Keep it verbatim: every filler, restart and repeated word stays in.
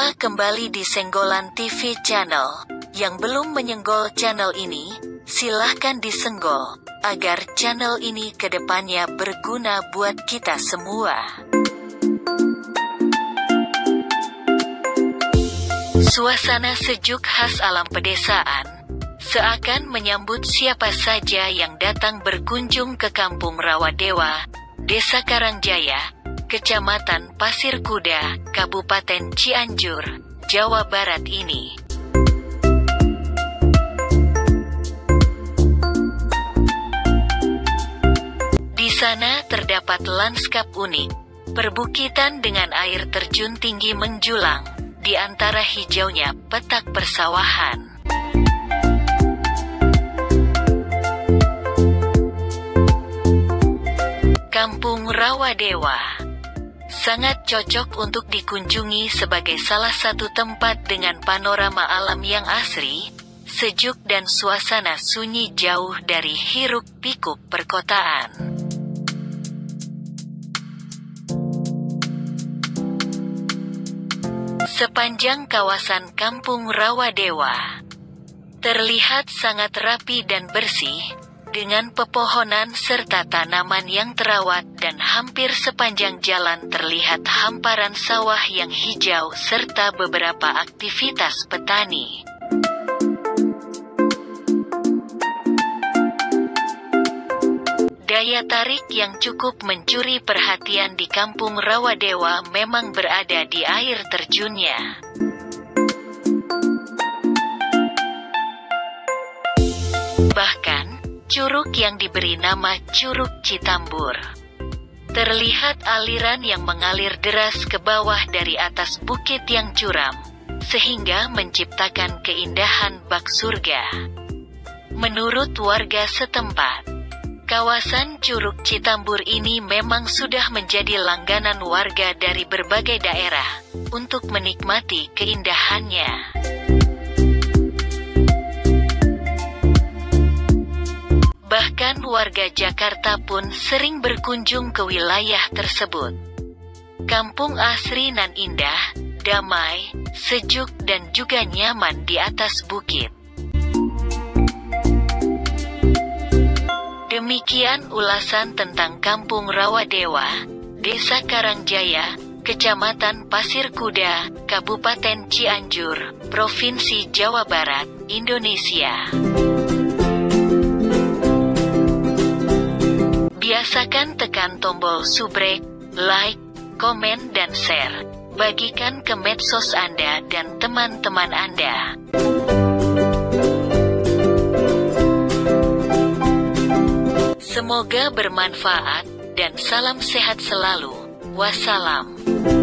Kita kembali di Senggolan T V Channel. Yang belum menyenggol channel ini, silahkan disenggol, agar channel ini kedepannya berguna buat kita semua. Suasana sejuk khas alam pedesaan, seakan menyambut siapa saja yang datang berkunjung ke Kampung Rawadewa, Desa Karangjaya, Kecamatan Pasir Kuda, Kabupaten Cianjur, Jawa Barat ini. Di sana terdapat lanskap unik, perbukitan dengan air terjun tinggi menjulang, di antara hijaunya petak persawahan. Kampung Rawadewa sangat cocok untuk dikunjungi sebagai salah satu tempat dengan panorama alam yang asri, sejuk dan suasana sunyi jauh dari hiruk-pikuk perkotaan. Sepanjang kawasan Kampung Rawadewa terlihat sangat rapi dan bersih, dengan pepohonan serta tanaman yang terawat, dan hampir sepanjang jalan terlihat hamparan sawah yang hijau serta beberapa aktivitas petani. Daya tarik yang cukup mencuri perhatian di Kampung Rawadewa memang berada di air terjunnya. Bahkan, curug yang diberi nama Curug Citambur. Terlihat aliran yang mengalir deras ke bawah dari atas bukit yang curam, sehingga menciptakan keindahan bak surga. Menurut warga setempat, kawasan Curug Citambur ini memang sudah menjadi langganan warga dari berbagai daerah, untuk menikmati keindahannya. Bahkan warga Jakarta pun sering berkunjung ke wilayah tersebut. Kampung asri nan indah, damai, sejuk dan juga nyaman di atas bukit. Demikian ulasan tentang Kampung Rawadewa, Desa Karangjaya, Kecamatan Pasir Kuda, Kabupaten Cianjur, Provinsi Jawa Barat, Indonesia. Biasakan tekan tombol subrek, like, komen dan share. Bagikan ke medsos Anda dan teman-teman Anda. Semoga bermanfaat, dan salam sehat selalu. Wassalam.